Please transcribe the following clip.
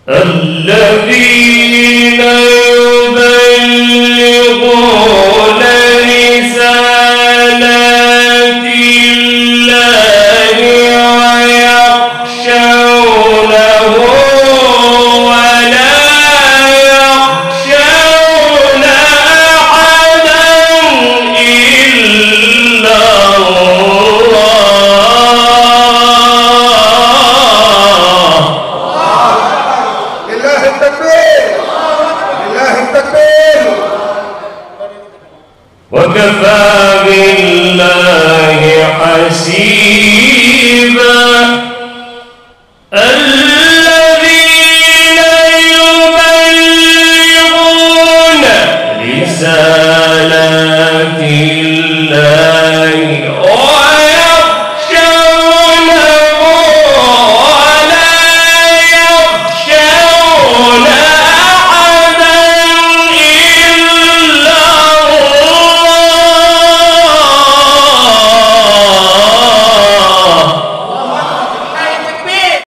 الذين يبلغون رسالات الله ويخشونه ولا يخشون أحدا إلا الله. لله التكبير، لله التكبير. وكفى بالله حسيبا.